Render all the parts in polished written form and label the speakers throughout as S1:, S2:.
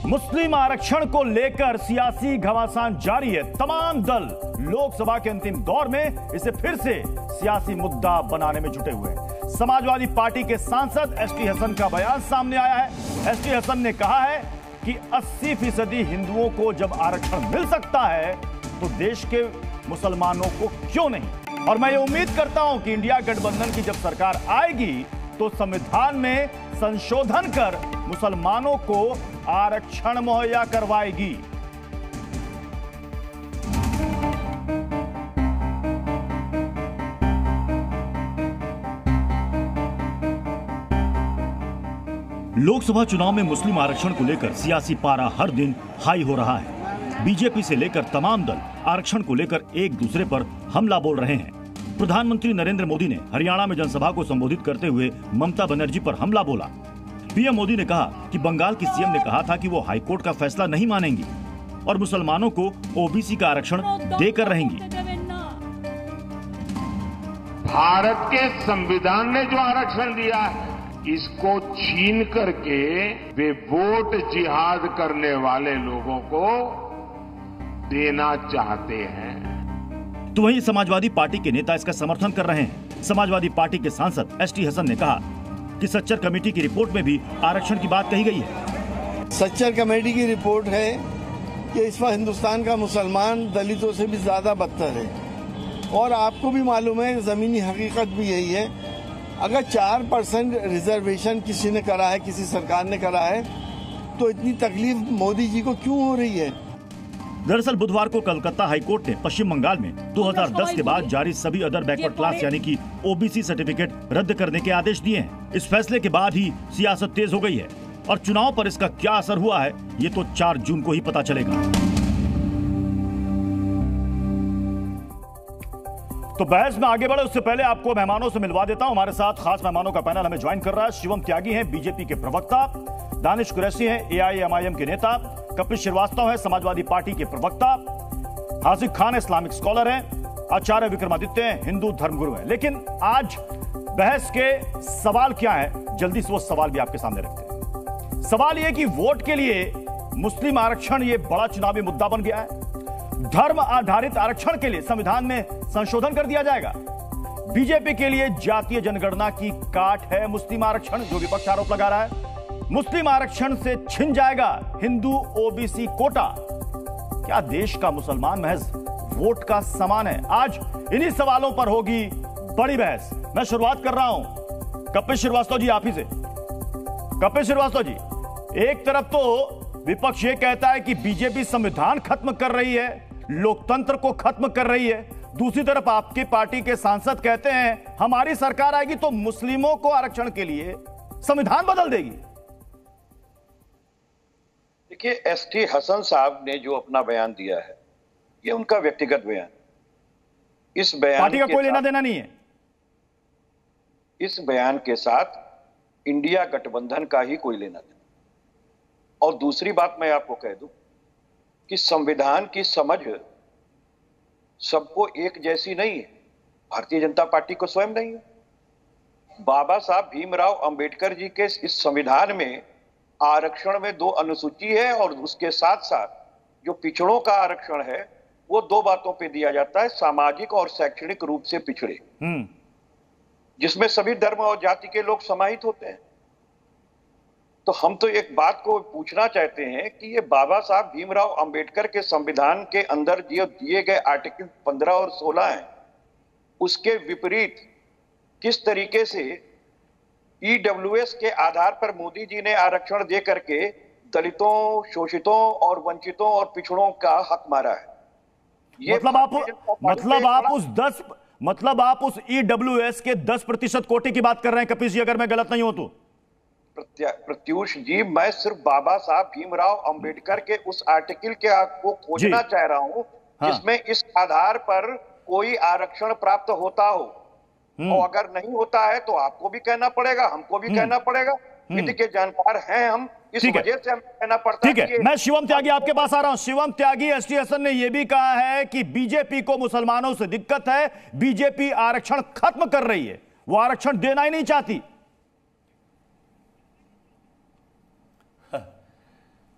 S1: मुस्लिम आरक्षण को लेकर सियासी घमासान जारी है। तमाम दल लोकसभा के अंतिम दौर में इसे फिर से सियासी मुद्दा बनाने में जुटे हुए हैं। समाजवादी पार्टी के सांसद एसटी हसन का बयान सामने आया है। एसटी हसन ने कहा है कि 80% हिंदुओं को जब आरक्षण मिल सकता है तो देश के मुसलमानों को क्यों नहीं। और मैं ये उम्मीद करता हूं कि इंडिया गठबंधन की जब सरकार आएगी तो संविधान में संशोधन कर मुसलमानों को आरक्षण मुहैया करवाएगी। लोकसभा चुनाव में मुस्लिम आरक्षण को लेकर सियासी पारा हर दिन हाई हो रहा है। बीजेपी से लेकर तमाम दल आरक्षण को लेकर एक दूसरे पर हमला बोल रहे हैं। प्रधानमंत्री नरेंद्र मोदी ने हरियाणा में जनसभा को संबोधित करते हुए ममता बनर्जी पर हमला बोला। पीएम मोदी ने कहा कि बंगाल की सीएम ने कहा था कि वो हाईकोर्ट का फैसला नहीं मानेंगी और मुसलमानों को ओबीसी का आरक्षण देकर रहेंगी।
S2: भारत के संविधान ने जो आरक्षण दिया है इसको छीन करके वे वोट जिहाद करने वाले लोगों को देना चाहते हैं।
S1: तो वहीं समाजवादी पार्टी के नेता इसका समर्थन कर रहे हैं। समाजवादी पार्टी के सांसद एसटी हसन ने कहा कि सच्चर कमेटी की रिपोर्ट में भी आरक्षण की बात कही गई है।
S3: सच्चर कमेटी की रिपोर्ट है कि इस वक्त हिंदुस्तान का मुसलमान दलितों से भी ज्यादा बदतर है और आपको भी मालूम है जमीनी हकीकत भी यही है। अगर 4% रिजर्वेशन किसी ने करा है, किसी सरकार ने करा है, तो इतनी तकलीफ मोदी जी को क्यों हो रही है।
S1: दरअसल बुधवार को कलकत्ता हाईकोर्ट ने पश्चिम बंगाल में 2010 के बाद जारी सभी अदर बैकवर्ड क्लास यानी कि ओबीसी सर्टिफिकेट रद्द करने के आदेश दिए हैं। इस फैसले के बाद ही सियासत तेज हो गई है और चुनाव पर इसका क्या असर हुआ है ये तो 4 जून को ही पता चलेगा। तो बहस में आगे बढ़े उससे पहले आपको मेहमानों से मिलवा देता हूं। हमारे साथ खास मेहमानों का पैनल हमें ज्वाइन कर रहा है। शिवम त्यागी हैं बीजेपी के प्रवक्ता, दानिश कुरैशी हैं एआईएमआईएम के नेता, कपिल श्रीवास्तव है समाजवादी पार्टी के प्रवक्ता, हासिफ खान इस्लामिक स्कॉलर हैं, आचार्य विक्रमादित्य हैं हिंदू धर्मगुरु हैं। लेकिन आज बहस के सवाल क्या है, जल्दी से वो सवाल भी आपके सामने रखते हैं। सवाल यह कि वोट के लिए मुस्लिम आरक्षण ये बड़ा चुनावी मुद्दा बन गया है। धर्म आधारित आरक्षण के लिए संविधान में संशोधन कर दिया जाएगा। बीजेपी के लिए जातीय जनगणना की काट है मुस्लिम आरक्षण, जो विपक्ष आरोप लगा रहा है। मुस्लिम आरक्षण से छिन जाएगा हिंदू ओबीसी कोटा। क्या देश का मुसलमान महज वोट का समान है? आज इन्हीं सवालों पर होगी बड़ी बहस। मैं शुरुआत कर रहा हूं कपिल श्रीवास्तव जी आप ही से। कपिल श्रीवास्तव जी, एक तरफ तो विपक्ष ये कहता है कि बीजेपी संविधान खत्म कर रही है, लोकतंत्र को खत्म कर रही है, दूसरी तरफ आपकी पार्टी के सांसद कहते हैं हमारी सरकार आएगी तो मुस्लिमों को आरक्षण के लिए संविधान बदल देगी।
S4: देखिए, एसटी हसन साहब ने जो अपना बयान दिया है ये उनका व्यक्तिगत बयान, इस बयान
S1: पार्टी का कोई लेना देना नहीं है।
S4: इस बयान के साथ इंडिया गठबंधन का ही कोई लेना देना। और दूसरी बात मैं आपको कह दूं कि संविधान की समझ सबको एक जैसी नहीं है। भारतीय जनता पार्टी को स्वयं नहीं है। बाबा साहब भीमराव अंबेडकर जी के इस संविधान में आरक्षण में 2 अनुसूची है और उसके साथ साथ जो पिछड़ों का आरक्षण है वो 2 बातों पे दिया जाता है, सामाजिक और शैक्षणिक रूप से पिछड़े, जिसमें सभी धर्म और जाति के लोग समाहित होते हैं। तो हम तो एक बात को पूछना चाहते हैं कि ये बाबा साहब भीमराव अंबेडकर के संविधान के अंदर दिए गए आर्टिकल 15 और 16 हैं, उसके विपरीत किस तरीके से ईडब्ल्यूएस के आधार पर मोदी जी ने आरक्षण दे करके दलितों, शोषितों और वंचितों और पिछड़ों का हक मारा है। ये
S1: मतलब आप उस ईडब्ल्यूएस के 10% कोटे की बात कर रहे हैं कपिल जी, अगर मैं गलत नहीं हूं तो।
S4: प्रत्युष जी, मैं सिर्फ बाबा साहब भीमराव अंबेडकर के उस आर्टिकल के हक को खोजना चाह रहा हूं जिसमें इस आधार पर कोई आरक्षण प्राप्त होता हो, और अगर नहीं होता है तो आपको भी कहना पड़ेगा, हमको भी कहना पड़ेगा। विधि के जानकार हैं हम, इस वजह से हम कहना पड़ता है।
S1: ठीक है, मैं शिवम त्यागी आपके पास आ रहा हूं। शिवम त्यागी, एसटी हसन ने यह भी कहा है कि बीजेपी को मुसलमानों से दिक्कत है, बीजेपी आरक्षण खत्म कर रही है, वो आरक्षण देना ही नहीं चाहती।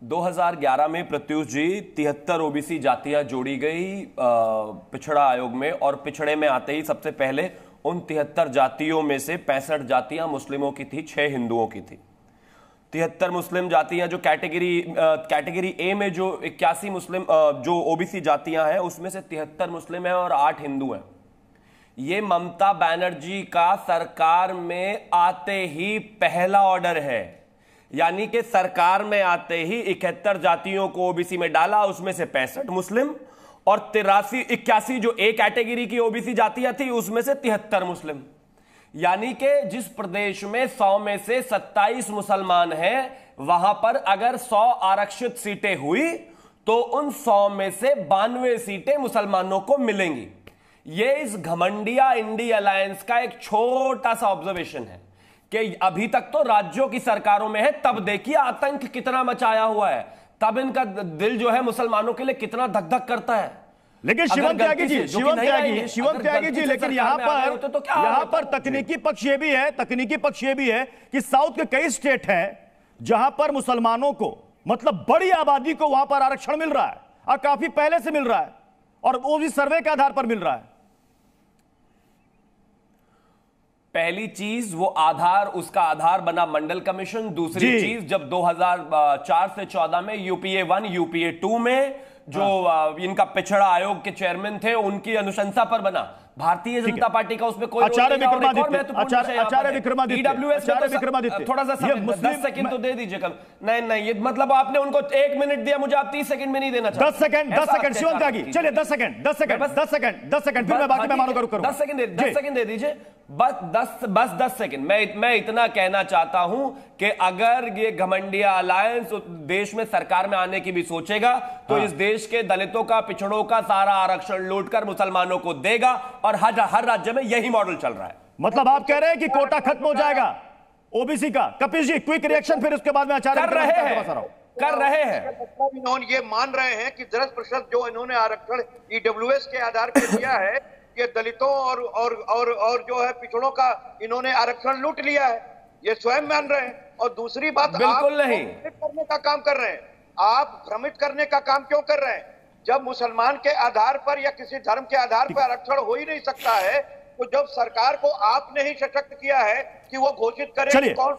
S5: 2011 में प्रत्युष जी 73 ओबीसी जातियां जोड़ी गई पिछड़ा आयोग में, और पिछड़े में आते ही सबसे पहले उन 73 जातियों में से 65 जातियां मुस्लिमों की थी, 6 हिंदुओं की थी। 73 मुस्लिम जातियां जो कैटेगरी ए में जो 81 मुस्लिम जो ओबीसी जातियां हैं उसमें से 73 मुस्लिम है और 8 हिंदू हैं। ये ममता बनर्जी का सरकार में आते ही पहला ऑर्डर है, यानी कि सरकार में आते ही 71 जातियों को ओबीसी में डाला, उसमें से 65 मुस्लिम, और 81 जो ए कैटेगरी की ओबीसी जातियां थी उसमें से 73 मुस्लिम। यानी कि जिस प्रदेश में 100 में से 27 मुसलमान हैं, वहां पर अगर 100 आरक्षित सीटें हुई तो उन 100 में से 92 सीटें मुसलमानों को मिलेंगी। यह इस घमंडिया इंडी अलायंस का एक छोटा सा ऑब्जर्वेशन है कि अभी तक तो राज्यों की सरकारों में है, तब देखिए आतंक कितना मचाया हुआ है, तब इनका दिल जो है मुसलमानों के लिए कितना धक धक करता है।
S1: लेकिन शिवम त्यागी जी, लेकिन यहाँ पर तकनीकी पक्ष ये भी है कि साउथ के कई स्टेट हैं जहां पर मुसलमानों को, मतलब बड़ी आबादी को वहां पर आरक्षण मिल रहा है, और काफी पहले से मिल रहा है, और वो भी सर्वे के आधार पर मिल रहा है।
S5: पहली चीज वो उसका आधार बना मंडल कमीशन। दूसरी चीज जब 2004 से 14 में यूपीए 1 यूपीए 2 में जो इनका पिछड़ा आयोग के चेयरमैन थे उनकी अनुशंसा पर बना। भारतीय जनता पार्टी का उसमें कोई
S1: आचार्य विक्रमादित्य
S5: थोड़ा सा 10 सेकंड तो दे दीजिए। नहीं ये मतलब आपने उनको 1 मिनट दिया, मुझे आप 30 सेकंड में नहीं देना चाहते।
S1: 10 सेकंड शिवम त्यागी, चलिए 10 सेकंड फिर मैं बाकी मेहमानों का रुक करूंगा।
S5: 10 सेकंड दे दीजिए, बस 10 सेकंड। मैं इतना कहना चाहता हूं कि अगर ये घमंडिया अलायंस देश में सरकार में आने की भी सोचेगा तो इस देश के दलितों का, पिछड़ों का सारा आरक्षण लूटकर मुसलमानों को देगा, और हर राज्य में यही मॉडल चल रहा है।
S1: मतलब आप कह रहे हैं कि कोटा खत्म हो जाएगा ओबीसी का? कपिल जी क्विक रिएक्शन, फिर उसके बाद में आचार्य
S5: कर रहे हैं।
S4: मतलब इन्होंने ये मान रहे हैं कि 10% जो इन्होंने आरक्षण ईडब्ल्यूएस के आधार पर दिया है, ये दलितों और जो है पिछड़ों का इन्होंने आरक्षण लूट लिया है, ये स्वयं मान रहे हैं। और दूसरी बात,
S5: बिल्कुल नहीं
S4: करने का काम कर रहे हैं आप, भ्रमित करने का काम क्यों कर रहे हैं? जब मुसलमान के आधार पर या किसी धर्म के आधार पर आरक्षण हो ही नहीं सकता है, तो जब सरकार को आपने ही सशक्त किया है कि वो घोषित करे कि कौन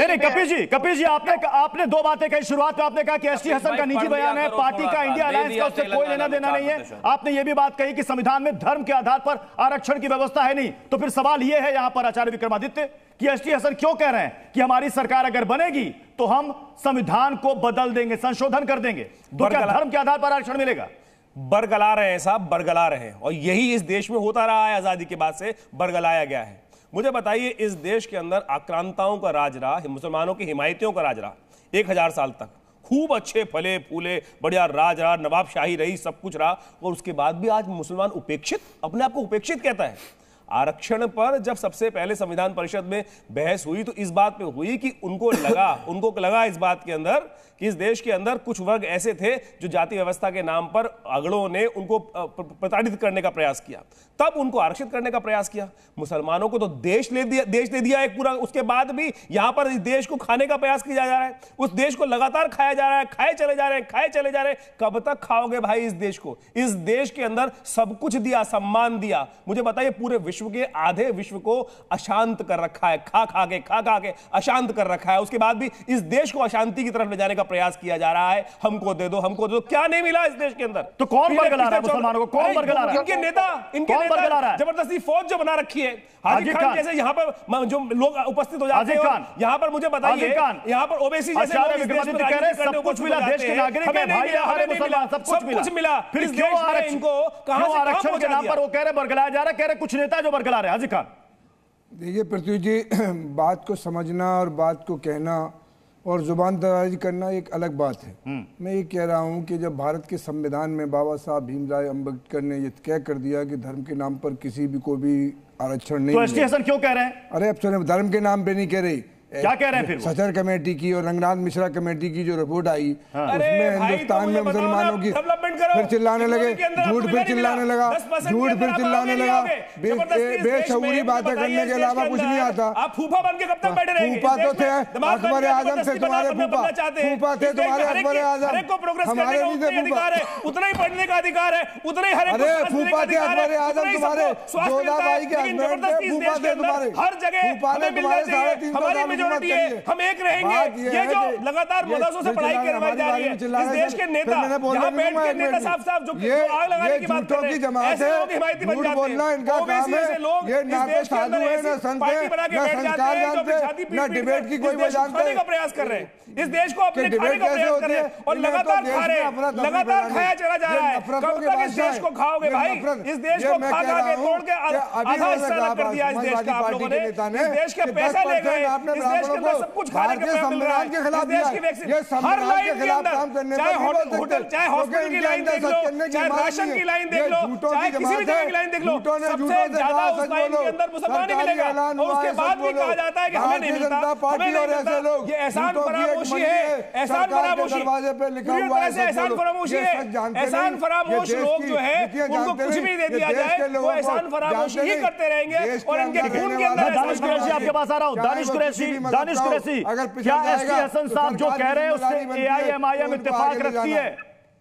S1: कपिल जी आपने 2 बातें कही। शुरुआत में आपने कहा कि एसटी हसन का निजी बयान है, पार्टी का, इंडिया अलायंस का उससे कोई लेना देना नहीं है। आपने ये भी बात कही कि संविधान में धर्म के आधार पर आरक्षण की व्यवस्था है नहीं। तो फिर सवाल यह है यहां पर आचार्य विक्रमादित्य कि एसटी हसन क्यों कह रहे हैं कि हमारी सरकार अगर बनेगी तो हम संविधान को बदल देंगे, संशोधन कर देंगे, तो क्या धर्म के आधार पर आरक्षण मिलेगा?
S6: बरगला रहे हैं साहब, बरगला रहे हैं, और यही इस देश में होता रहा है, आजादी के बाद से बरगलाया गया है। मुझे बताइए, इस देश के अंदर आक्रांताओं का राज रहा, मुसलमानों की हिमायतियों का राज रहा 1000 साल तक। खूब अच्छे फले फूले बढ़िया राज रहा, नवाबशाही रही, सब कुछ रहा, और उसके बाद भी आज मुसलमान उपेक्षित, अपने आप को उपेक्षित कहता है। आरक्षण पर जब सबसे पहले संविधान परिषद में बहस हुई तो इस बात पे हुई कि उनको लगा इस बात के अंदर कि इस देश के अंदर कुछ वर्ग ऐसे थे जो जाति व्यवस्था के नाम पर अगड़ों ने उनको प्रताड़ित करने का प्रयास किया, तब उनको आरक्षित करने का प्रयास किया। मुसलमानों को तो देश दे दिया एक पूरा, उसके बाद भी यहां पर इस देश को खाने का प्रयास किया जा रहा है। उस देश को लगातार खाया जा रहा है, खाए चले जा रहे हैं। कब तक खाओगे भाई इस देश को? इस देश के अंदर सब कुछ दिया, सम्मान दिया। मुझे बताइए, पूरे विश्व के आधे विश्व को अशांत कर रखा है, खा खा के अशांत कर रखा है। उसके बाद भी इस देश को अशांति की तरफ ले जाने का प्रयास किया जा रहा है। हमको दे दो, क्या नहीं मिला इस देश के अंदर?
S1: तो कौन बरगला रहा है मुसलमानों को? कौन बरगला रहा है?
S6: इनके नेता जबरदस्ती फौज जो बना रखी है, हाजी खान जैसे यहाँ पर जो लोग उपस्थित हो जाते हैं, यहाँ पर मुझे बताइए, यहाँ पर ओबीसी जैसे
S1: सब कुछ मिला, देश के नागरिक हैं भाई, हमारे मुसलमान सब कुछ मिला, फिर क्यों आरक्षण के नाम पर वो कह रहे बरगलाया जा रहा है? कह रहे कुछ नेता जो बरगला रहे हैं। हाजी खान,
S7: देखिए पृथ्वी जी, बात को समझना और बात को कहना और जुबान दराजी करना एक अलग बात है। मैं ये कह रहा हूँ कि जब भारत के संविधान में बाबा साहब भीमराव अम्बेडकर ने ये तय कर दिया कि धर्म के नाम पर किसी भी को भी आरक्षण नहीं,
S1: तो एसटी हसन क्यों कह रहे हैं?
S7: अरे अब सुने, धर्म के नाम पे नहीं कह रही,
S1: क्या कह रहे हैं फिर वो?
S7: सचर कमेटी की और रंगनाथ मिश्रा कमेटी की जो रिपोर्ट आई
S6: अरे
S7: उसमें
S6: भाई,
S7: हिंदुस्तान
S6: तो
S7: में
S6: मुझे
S7: मुसलमानों की
S6: डेवलपमेंट करो।
S7: फिर चिल्लाने लगे,
S6: इकोनॉमी के अंदर
S7: झूठ
S6: आपको
S7: फिर
S6: नहीं
S7: चिल्लाने
S6: मिला।
S7: लगा,
S6: 10%
S7: झूठ
S6: के
S7: फिर
S6: अंदर
S7: चिल्लाने
S6: आप
S7: लगा,
S6: आगे नहीं आओगे।
S7: बेशऊरी बातें करने के अलावा कुछ नहीं आता।
S6: आप फूफा बन के कब तक बैठे रहेंगे?
S7: फूफा तो थे अकबर आजम से, तुम्हारे फूफा थे तुम्हारे अकबर आजम,
S6: हर एक को प्रोग्रेस करने
S7: हमारे
S6: का
S7: नहीं
S6: उतना ही
S7: थे फूफा।
S6: अधिकार है, उतना ही पढ़ने का अधिकार है, उतना ही हर एक को
S7: अरे
S6: सांस लेने का
S7: फूफा थे
S6: अधिकार है,
S7: अकबर आजम
S6: उतना ही
S7: तुम्हारे,
S6: सबको स्वास्थ्य
S7: जोधा
S6: मिलता है।
S7: भाई के
S6: लेकिन
S7: हस्बैंड
S6: जबरदस्ती
S7: थे,
S6: इस
S7: फूफा
S6: देश के
S7: थे
S6: अंदर
S7: तुम्हारे,
S6: हर जगह
S7: फूफा ने
S6: हमें मिलना
S7: तुम्हारे
S6: चाहिए,
S7: 350
S6: हमारी
S7: साल
S6: मेजोरिटी
S7: हुकूमत
S6: है,
S7: करी है।
S6: हम एक रहेंगे।
S7: बात ये
S6: ये
S7: है
S6: जो
S7: कि
S6: लगातार मदरसों से पढ़ाई करवाई जा रही है, इस देश के नेता यहाँ बैठ के नेता साफ साफ जो आग लगाने की बात कर रहे हैं, ऐसे लोग हिमायती बन जाते हैं। ओबीसी ऐसे लोग इस देश के अंदर ऐसी पार्टी बना के बैठ जाते हैं जो अपनी छाती पीट पीट के इस देश को खाने का प्रयास कर रहे हैं, इस देश को अपने खाने का प्रयास कर रहे हैं और लगातार खा रहे हैं, लगातार खाया चला जा रहा है। कब तक इस देश को खाओगे भाई? इस देश को खा खा के तोड़ के आधा हिस्सा अलग कर दिया इस देश का आप लोगों ने। इस देश के पैसा ले गए, इस देश के अंदर सब कुछ खाने का मिल रहा है, इस देश की वैक्सीन हर लाइन के अंदर, चाहे होटल, चाहे हॉस्पिटल की लाइन देख लो, चाहे राशन की लाइन देख लो, चाहे किसी भी जगह की लाइन देख लो, सबसे ज्यादा उस लाइन के अंदर मुसलमान ही मिलेगा। और उसके बाद भी कहा जाता है कि हमें नहीं मिलता, हमें नहीं मिलता। ये एहसान फरामोशी है, एहसान फरामोशी, पूरी तरह से एहसान फरामोशी है। एहसान फरामोश लोग जो है उनको कुछ भी दे दिया जाए वो एहसान फरामोशी ही करते रहेंगे और इनके खून के अंदर।
S1: दानिश कुरैशी आपके पास आ रहा हूं। दानिश कुरैशी, क्या एसटी हसन साहब जो कह रहे हैं उससे एआईएमआईएम इत्तेफाक रखती है?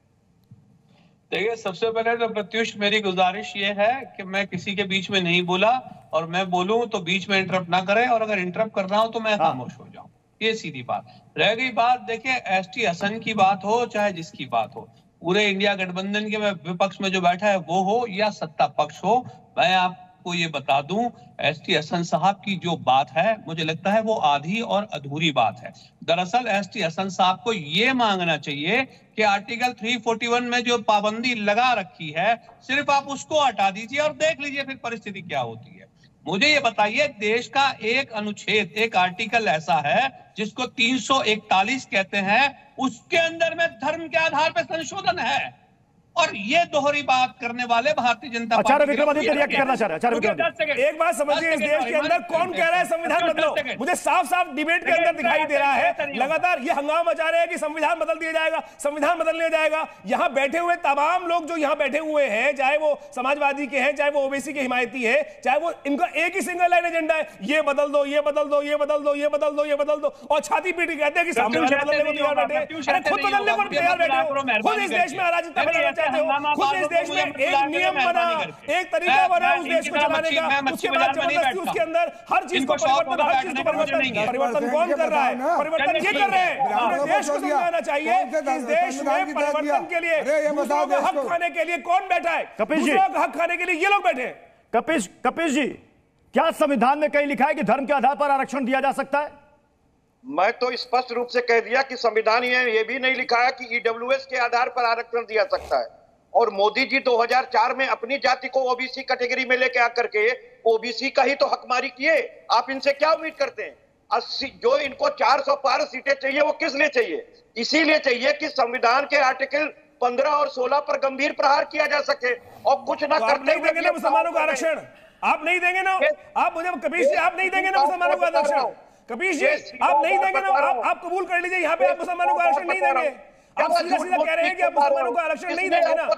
S8: देखिए, सबसे पहले तो प्रत्युष मेरी गुजारिश ये है कि मैं किसी के बीच में नहीं बोला और मैं बोलूं तो बीच में इंटरप्ट ना करें और अगर इंटरप्ट कर रहा हूं तो मैं खामोश हो जाऊं। ये सीधी बात रह गई। बात देखिए, एसटी हसन की बात हो चाहे जिसकी बात हो, पूरे इंडिया गठबंधन के में विपक्ष में जो बैठा है वो हो या सत्ता पक्ष हो, मैं आपको ये बता दूं एसटी हसन साहब की जो बात है मुझे लगता है वो आधी और अधूरी बात है। दरअसल एसटी हसन साहब को ये मांगना चाहिए कि आर्टिकल 341 में जो पाबंदी लगा रखी है सिर्फ आप उसको हटा दीजिए और देख लीजिए फिर परिस्थिति क्या होती है। मुझे ये बताइए, देश का एक अनुच्छेद, एक आर्टिकल ऐसा है जिसको 341 कहते हैं, उसके अंदर में धर्म के आधार पर संशोधन है और ये दोहरी बात करने वाले भारतीय जनता
S1: पार्टी रिएक्ट करना चाह रहे हैं।
S6: एक बात समझिए, इस देश के अंदर कौन कह रहा है संविधान बदलो? मुझे साफ साफ डिबेट के अंदर दिखाई दे रहा है लगातार ये हंगामा मचा रहे हैं कि संविधान बदल दिया जाएगा, संविधान बदल दिया जाएगा। यहाँ बैठे हुए तमाम लोग जो यहाँ बैठे हुए हैं, चाहे वो समाजवादी के हैं, चाहे वो ओबीसी के हिमायती है, चाहे वो इनका एक ही सिंगल लाइन एजेंडा है, ये बदल दो, ये बदल दो, ये बदल दो, ये बदल दो, ये बदल दो, और छाती पीट कहते हैं कि संविधान बदलने को तैयार बैठे। अरे खुद बदलने को तैयार बैठे हो, खुद इस देश में अराजकता बनाना चाहते हो, खुद इस देश में एक नियम बना, एक तरीका बना उस देश को चलाने का, उसके बाद जबरदस्ती उसके अंदर हर चीज को परिवर्तन, हर चीज को परिवर्तन कौन कर रहा है? परिवर्तन ये कर रहे हैं। पूरे देश को समझाना चाहिए कि इस देश में परिवर्तन के लिए, दूसरों का हक खाने के लिए कौन बैठा है? दूसरों का हक खाने के लिए ये लोग बैठे हैं।
S1: कपिश जी, क्या संविधान में कहीं लिखा है कि धर्म के आधार पर आरक्षण दिया जा सकता है?
S4: मैं तो स्पष्ट रूप से कह दिया कि संविधान ये भी नहीं लिखा है कि ईडब्ल्यूएस के आधार पर आरक्षण दिया सकता है। और मोदी जी 2004 में अपनी जाति को ओबीसी कैटेगरी में लेके आकर के ओबीसी का ही तो हकमारी किए। आप इनसे क्या उम्मीद करते हैं? 80 जो इनको 400 पार सीटें चाहिए वो किस लिए चाहिए? इसीलिए चाहिए कि संविधान के आर्टिकल 15 और 16 पर गंभीर प्रहार किया जा सके और कुछ ना करते
S6: नहीं देंगे ना मुसलमानों का आरक्षण, आप नहीं देंगे ना, आप मुझे कपीश जी आप नहीं देंगे ना मुसलमानों का आरक्षण, कपीश जी आप नहीं देंगे ना, आप कबूल कर लीजिए यहाँ पे आप मुसलमानों को आरक्षण नहीं देंगे। आप सीधा सीधा कह रहे हैं कि आप मुसलमानों को आरक्षण नहीं देंगे ना।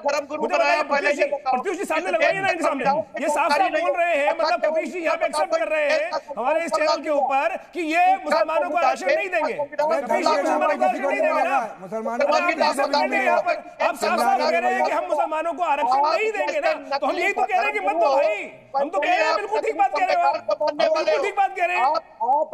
S6: प्रत्युष जी सामने लगाइए ना इनके सामने, ये साफ साफ बोल रहे हैं, मतलब कपीश जी यहाँ पे एक्सेप्ट कर रहे हैं हमारे इस चैनल के ऊपर कि ये मुसलमानों को आरक्षण नहीं देंगे। कपीश जी मुसलमानों को आरक्षण नहीं देंगे ना, आप साफ साफ कह रहे हैं कि हम मुसलमानों को आरक्षण नहीं देंगे ना, तो हम यही तो कह रहे हैं कि मत दो भाई, हम तो कह रहे हैं बिल्कुल ठीक बात कह रहे हो, बिल्कुल ठीक बात कह रहे हैं।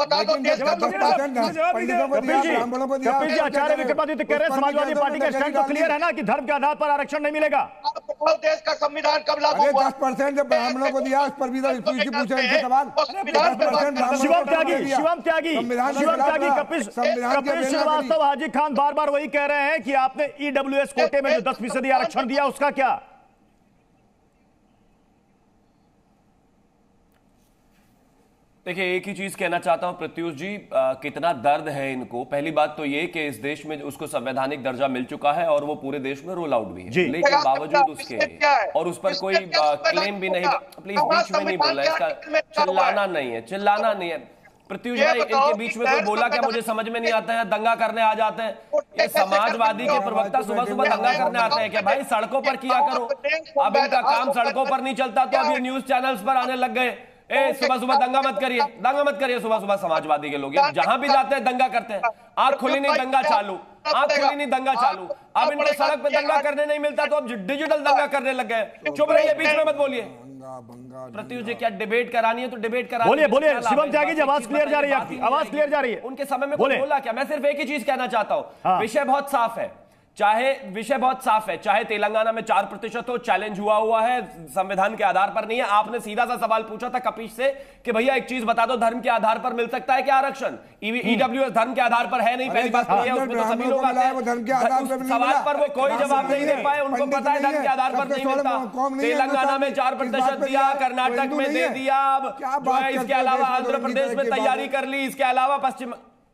S1: कपिल जी, आचार्य विक्रमादित्य कह रहे हैं समाजवादी पार्टी का स्टैंड तो क्लियर है ना कि धर्म के आधार पर आरक्षण नहीं मिलेगा।
S4: देश का संविधान कब लागू हुआ?
S7: 10% जब ब्राह्मणों को दिया उस पर भी पूछे इनसे सवाल।
S1: शिवम त्यागी, कपिल श्रीवास्तव, हाजी खान बार बार वही कह रहे हैं कि आपने ईडब्ल्यूएस कोटे में जो 10% आरक्षण दिया उसका क्या?
S5: देखिए, एक ही चीज कहना चाहता हूं प्रत्युष जी, कितना दर्द है इनको। पहली बात तो ये कि इस देश में उसको संवैधानिक दर्जा मिल चुका है और वो पूरे देश में रोल आउट भी है, लेकिन बावजूद उसके और उस पर कोई क्लेम भी नहीं। प्लीज बीच में नहीं बोलना, इसका चिल्लाना नहीं है प्रत्युष भाई, इनके बीच में कोई बोला क्या मुझे समझ में नहीं आता है, दंगा करने आ जाते हैं? ये समाजवादी के प्रवक्ता सुबह सुबह दंगा करने आते हैं क्या? भाई सड़कों पर किया करो, अब इनका काम सड़कों पर नहीं चलता तो अब ये न्यूज चैनल्स पर आने लग गए। सुबह सुबह दंगा मत करिए सुबह सुबह समाजवादी के लोग जहां भी जाते हैं दंगा करते हैं। आंख खुली नहीं दंगा चालू, आंख खुली नहीं दंगा चालू। अब इनको सड़क पे दंगा करने नहीं मिलता तो अब डिजिटल दंगा करने लग गए। चुप रहिए, बीच में मत बोलिए। प्रत्युष जी, क्या डिबेट करानी है तो डिबेट करा,
S1: बोलिए शिवम त्यागी जी, आवाज क्लियर जा रही है आपकी, आवाज क्लियर जा रही है।
S5: उनके समय में कोई बोला क्या? मैं सिर्फ एक ही चीज कहना चाहता हूं, विषय बहुत साफ है, चाहे तेलंगाना में 4% हो, चैलेंज हुआ है, संविधान के आधार पर नहीं है। आपने सीधा सा सवाल पूछा था कपिश से कि भैया एक चीज बता दो, धर्म के आधार पर मिल सकता है क्या आरक्षण? ईडब्ल्यूएस धर्म के आधार पर है नहीं, पहली बात तो ये, उसमें तो सभी लोग आते हैं। सवाल पर वो कोई जवाब नहीं दे पाए, उनको पता है धर्म के आधार पर नहीं मिलता। तेलंगाना में 4% दिया, कर्नाटक में दे दिया, अब जो है इसके अलावा आंध्र प्रदेश में तैयारी कर ली, इसके अलावा पश्चिम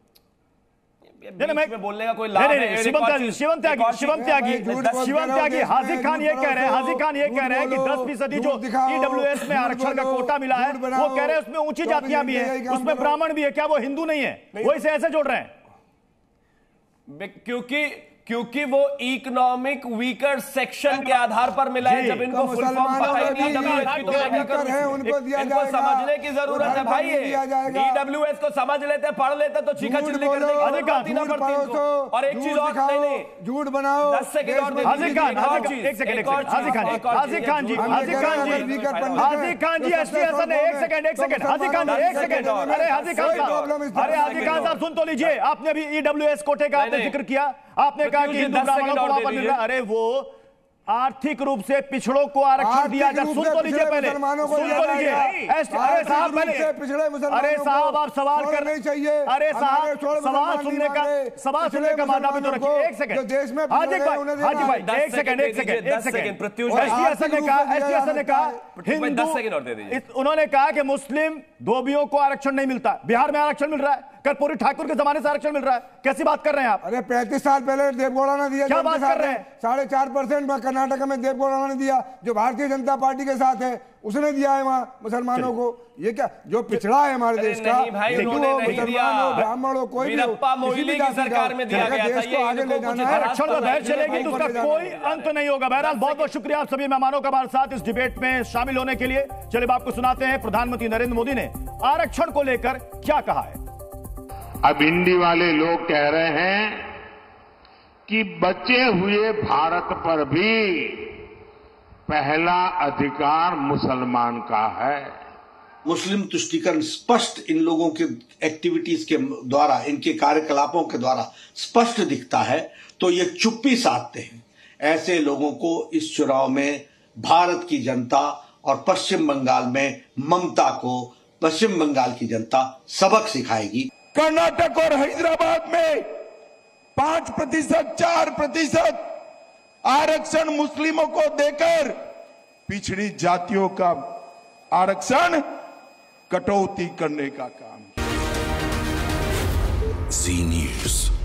S5: में बोलने का कोई लाभ नहीं।
S1: शिवम त्यागी हाजिर खान ये कह रहे हैं कि 10% जो ईडब्ल्यूएस में आरक्षण का कोटा मिला है, वो कह रहे हैं उसमें ऊंची जातियां भी हैं, उसमें ब्राह्मण भी है, क्या वो हिंदू नहीं है? वो इसे ऐसे जोड़ रहे हैं क्योंकि वो इकोनॉमिक वीकर सेक्शन के आधार पर मिला है। जब इनको फुल फॉर्म पता ही नहीं, इनको समझने की जरूरत है भाई। ईडब्ल्यूएस को समझ लेते, पढ़ लेते तो चीखा चिल्ली करने की जरूरत ना पड़ती इनको। और एक चीज और, नहीं
S7: झूठ बनाओ,
S5: 10 सेकंड और
S1: हाजिर खान जी, एक सेकंड, एक सेकंड, हाजिर खान साहब सुन तो लीजिए। आपने अभी ईडब्ल्यूएस कोटे का आपने जिक्र किया, आपने कहा कि हिंदू ब्राह्मणों को वहां पर मिल रहा है। अरे वो आर्थिक रूप से पिछड़ों को आरक्षण दिया जाए, सुन तो लीजिए पहले, सुन तो लीजिए। अरे साहब आप सवाल कर नहीं चाहिए, अरे साहब सवाल सुनने का मादा भी तो रखिए। एक सेकंड, हाजी भाई एक सेकंड। प्रत्युष ने कहा हिंदू, 10 सेकंड और दे दीजिए। उन्होंने कहा कि मुस्लिम धोबियों को आरक्षण नहीं मिलता, बिहार में आरक्षण मिल रहा है, कर्पूरी ठाकुर के जमाने से आरक्षण मिल रहा है। कैसी बात कर रहे हैं आप?
S7: अरे 35 साल पहले देवगौड़ा ने दिया,
S1: क्या बात कर रहे हैं?
S7: 4.5% कर्नाटक में देवगौड़ा ने दिया, जो भारतीय जनता पार्टी के साथ है उसने दिया है वहां मुसलमानों को। ये क्या जो पिछड़ा है हमारे देश का,
S5: मुसलमानों
S7: ब्राह्मणों कोई
S5: सरकार में दिया गया था,
S7: आगे ले जाना है,
S1: आरक्षण का दहर चलेगी तो उसका कोई अंत नहीं होगा। बहरहाल बहुत बहुत शुक्रिया आप सभी मेहमानों का हमारे साथ इस डिबेट में शामिल होने के लिए। चलिए आपको सुनाते हैं प्रधानमंत्री नरेंद्र मोदी ने आरक्षण को लेकर क्या कहा है।
S2: अब हिंदी वाले लोग कह रहे हैं कि बचे हुए भारत पर भी पहला अधिकार मुसलमान का है।
S9: मुस्लिम तुष्टीकरण स्पष्ट इन लोगों के एक्टिविटीज के द्वारा, इनके कार्यकलापों के द्वारा स्पष्ट दिखता है, तो ये चुप्पी साधते हैं। ऐसे लोगों को इस चुनाव में भारत की जनता और पश्चिम बंगाल में ममता को पश्चिम बंगाल की जनता सबक सिखाएगी।
S10: कर्नाटक और हैदराबाद में 5%, 4% आरक्षण मुस्लिमों को देकर पिछड़ी जातियों का आरक्षण कटौती करने का काम।
S11: जी न्यूज़।